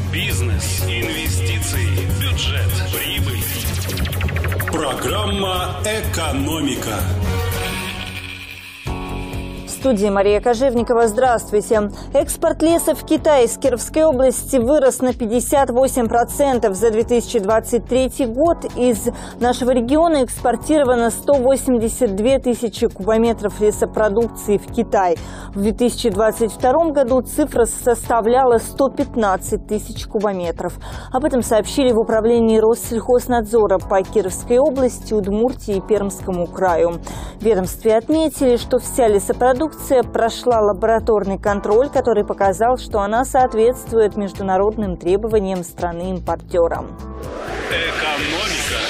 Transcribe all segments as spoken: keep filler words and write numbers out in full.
Бизнес, инвестиции, бюджет, прибыль. Программа «Экономика». В студии Мария Кожевникова. Здравствуйте. Экспорт леса в Китай из Кировской области вырос на пятьдесят восемь процентов за две тысячи двадцать третий год. Из нашего региона экспортировано сто восемьдесят две тысячи кубометров лесопродукции в Китай. В две тысячи двадцать втором году цифра составляла сто пятнадцать тысяч кубометров. Об этом сообщили в управлении Россельхознадзора по Кировской области, Удмуртии и Пермскому краю. В ведомстве отметили, что вся лесопродукция прошла лабораторный контроль, который показал, что она соответствует международным требованиям страны-импортера. Экономика.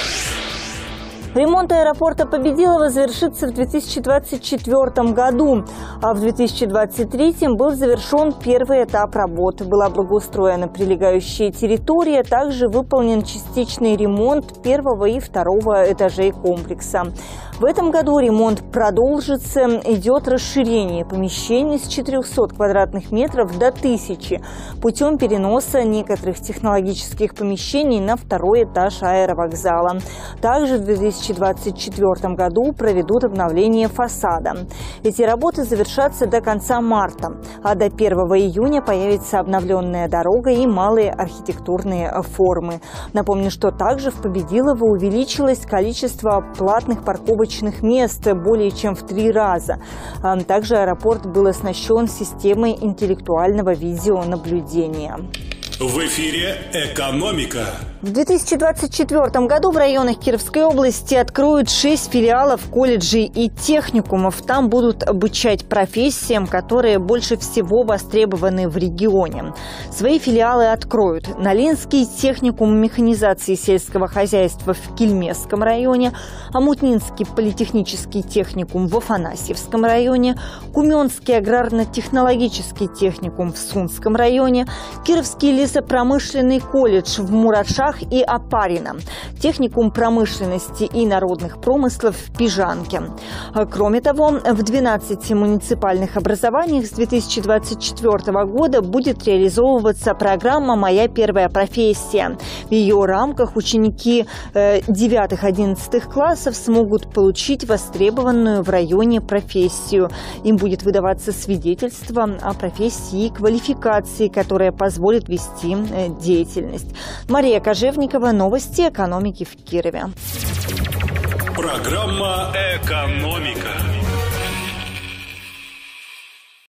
Ремонт аэропорта Победилова завершится в две тысячи двадцать четвёртом году, а в две тысячи двадцать третьем был завершен первый этап работ. Была благоустроена прилегающая территория, также выполнен частичный ремонт первого и второго этажей комплекса. В этом году ремонт продолжится, идет расширение помещений с четырёхсот квадратных метров до тысячи путем переноса некоторых технологических помещений на второй этаж аэровокзала. Также в две тысячи двадцать четвёртом году проведут обновление фасада. Эти работы завершатся до конца марта, а до первого июня появится обновленная дорога и малые архитектурные формы. Напомню, что также в Победилово увеличилось количество платных парковочных мест более чем в три раза. Также аэропорт был оснащен системой интеллектуального видеонаблюдения. В эфире «Экономика». В две тысячи двадцать четвёртом году в районах Кировской области откроют шесть филиалов колледжей и техникумов. Там будут обучать профессиям, которые больше всего востребованы в регионе. Свои филиалы откроют Налинский техникум механизации сельского хозяйства в Кельмесском районе, Омутнинский политехнический техникум в Афанасьевском районе, Куменский аграрно-технологический техникум в Сунском районе, Кировский лесопромышленный колледж в Мурашах и Опарино, техникум промышленности и народных промыслов в Пижанке. Кроме того, в двенадцати муниципальных образованиях с две тысячи двадцать четвёртого года будет реализовываться программа «Моя первая профессия». В ее рамках ученики девятых-одиннадцатых классов смогут получить востребованную в районе профессию. Им будет выдаваться свидетельство о профессии и квалификации, которая позволит вести деятельность. Мария Кожевникова, новости экономики в Кирове. Программа «Экономика».